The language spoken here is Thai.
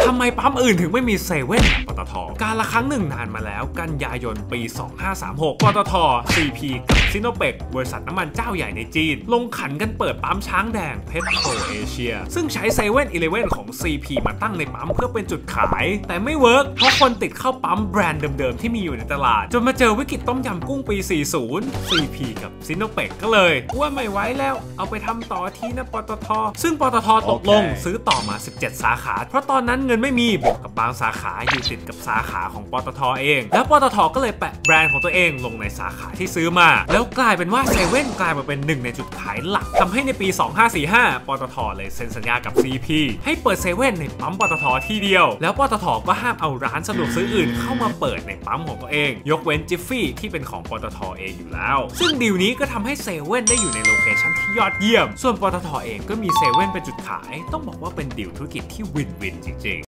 ทำไมปั๊มอื่นถึงไม่มีเซเว่นปตท.การละครั้งหนึ่งนานมาแล้วกันยายนปี 2536 ปตท. CP กับซิโนเปกบริษัทน้ำมันเจ้าใหญ่ในจีนลงขันกันเปิดปั๊มช้างแดงเพชรโตเอเชียซึ่งใช้เซเว่นอีเลฟเว่นของ CP มาตั้งในปั๊มเพื่อเป็นจุดขายแต่ไม่เวิร์กเพราะคนติดเข้าปั๊มแบรนด์เดิมๆที่มีอยู่ในตลาดจนมาเจอวิกฤตต้มยำกุ้งปี 40 CP กับซิโนเปกก็เลยว่าไม่ไหวแล้วเอาไปทำต่อที่นะปตท.ซึ่งปตท.ตกลงซื้อต่อมา17สาขาเพราะตอนนั้นเงินไม่มีบวกกับบางสาขาอยู่ติดกับสาขาของปตท.เองแล้วปตท.ก็เลยแปะแบรนด์ของตัวเองลงในสาขาที่ซื้อมาแล้วกลายเป็นว่าเซเว่นกลายมาเป็นหนึ่งในจุดขายหลักทำให้ในปี 2545 ปตท.เลยเซ็นสัญญากับ CP ให้เปิดเซเว่นในปั๊มปตท.ที่เดียวแล้วปตท.ก็ห้ามเอาร้านสะดวกซื้ออื่นเข้ามาเปิดในปั๊มของตัวเองยกเว้นจิฟฟี่ที่เป็นของปตท.เองอยู่แล้วซึ่งดีลนี้ก็ทำให้เซเว่นได้อยู่ในโลเคชั่นที่ยอดเยี่ยมส่วนปตท.เองก็มีเซเว่นเป็นจุดขายต้องบอกว่าเป็นดีลธุรกิจที่วินวินจริงๆ